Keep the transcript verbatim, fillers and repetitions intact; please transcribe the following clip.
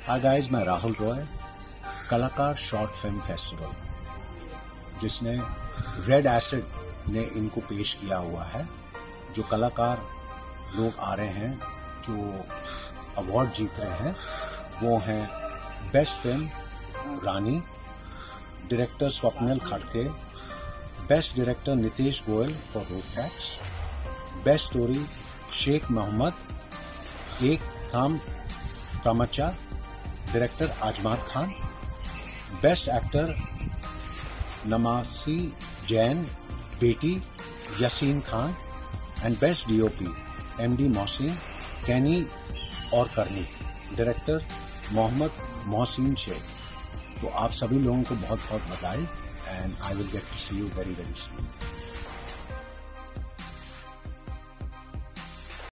Hi guys, मैं Rahul Roy. Kalakar short film festival जिसने red acid ने इनको पेश किया हुआ है। जो कलाकार लोग आ रहे हैं जो अवार्ड जीत रहे हैं वो हैं best film Rani, director Swapnil Khadke, best director Nitesh Goyal for road tax, best story Sheikh Mohammad, Ek Thaam Tamancha, director Azmat Khan, best actor Namasi Jain Beti Yasin Khan and best DOP MD Mohsin Kaini और करनी, डायरेक्टर मोहम्मद मोहसिन शेख। तो आप सभी लोगों को बहुत बहुत बधाई and I will get to see you very very soon.